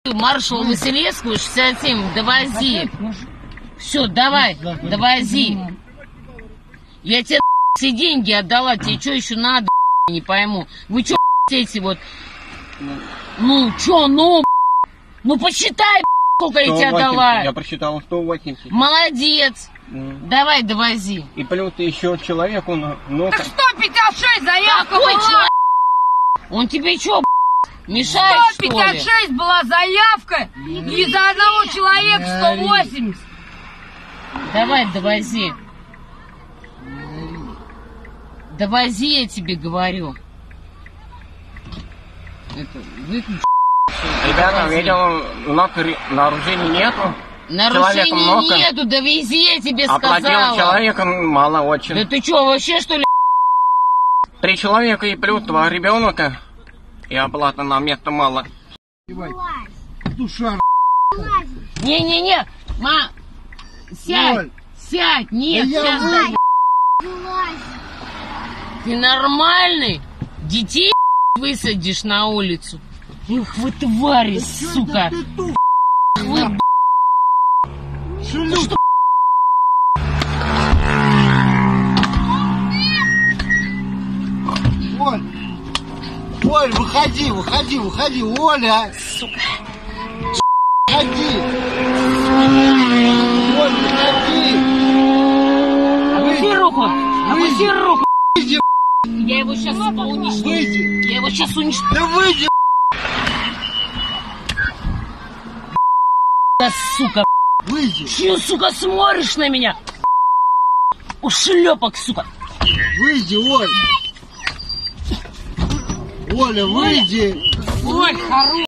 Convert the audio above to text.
маршал Василевскую, 67, довози. Все, давай, довози. Я тебе все деньги отдала, тебе что еще надо, не пойму. Вы что, эти вот... Ну, что, ну, посчитай, сколько я тебе отдала. Я просчитал 180. Молодец. Давай, довози. И плюс еще человек, он... Так 156 заявка была. Он тебе что, мешает, что ли? 156 была заявка, и за одного человека 180. Давай, довози. Довози, я тебе говорю. Это, выключи. Ребята, видел, нарушений нету. Нарушений нету, довези, я тебе Оплатил сказала. человека мало очень. Да ты что, вообще что ли? 3 человека и плюс 2 ребенка. И оплата на место мало. Душа. Не-не-не, ма, сядь, сядь, нет, сейчас дай. Ты нормальный? Детей высадишь на улицу? Ух вы твари, сука. Вы, Шелюк. Оль, выходи, выходи, выходи, Оля! сука. Выходи! Оль, выходи! Опусти руку! Опусти руку! Выйди, Я его сейчас уничтожу. выйди! Я его сейчас уничтожу. Да выйди! Да, сука. Выйди! Чё, сука, смотришь на меня? Ушлепок, сука. Выйди, Оль! Оля, выйди! Оль, хорош.